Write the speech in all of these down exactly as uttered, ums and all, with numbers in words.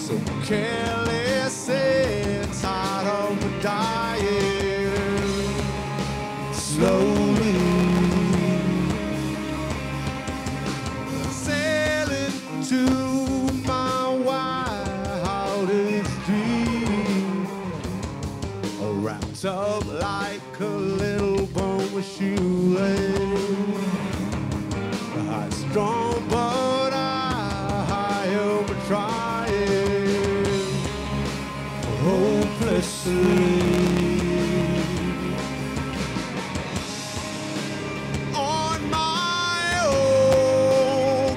so careless and tired of dying slowly, sailing to my wildest dream, wrapped up like a little bone with shoelace. I'm strong, but I, I am trying hopelessly. On my own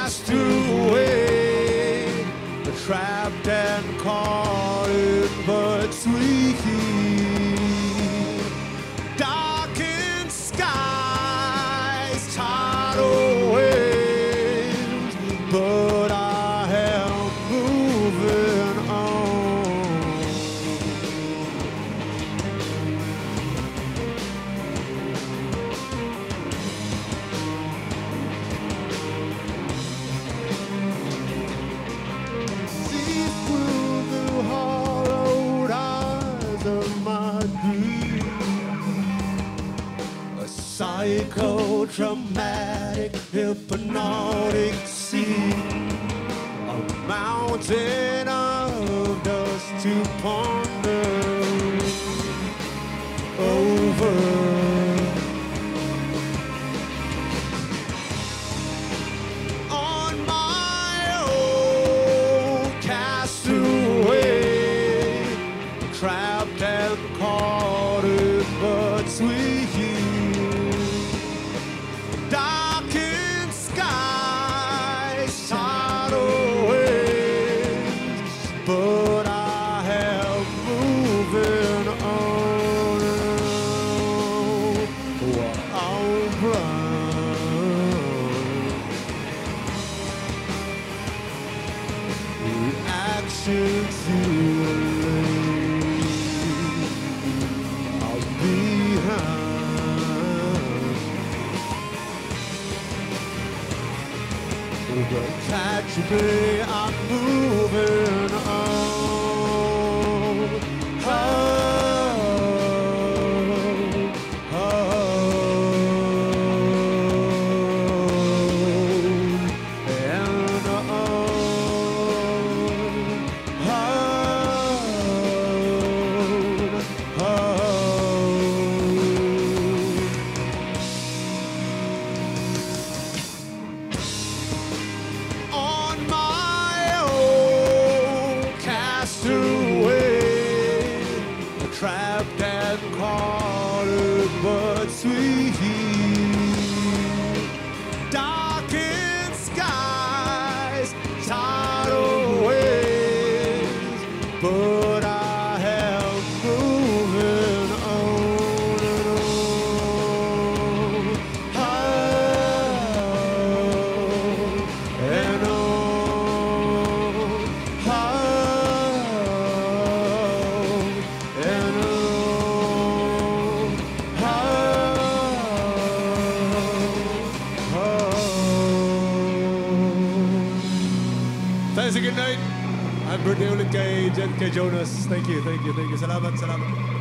castaway, trapped and caught in but sweet. Darkened skies, tidal waves, but I am moving on. See through the hollowed eyes of my dream, a psychodramatic, hypnotic scene, a mountain of dust to ponder over. On my own castaway, trapped and caught in but sweet. Darkened skies, tidal waves, but I am moving on. While I'm blind, reaction to a lane, I'll be behind. But catch me, I'm moving on. Oh, oh, and oh, oh, oh. On my own castaway, trapped and caught in but sweet. Darkened skies, tidal waves, but I am moving on and on. Oh, and on. Oh, and on. Oh, oh. Thanks and good night. Happy birthday ulit kay Jed, kay Jonas. Thank you, thank you, thank you. Salamat, salamat.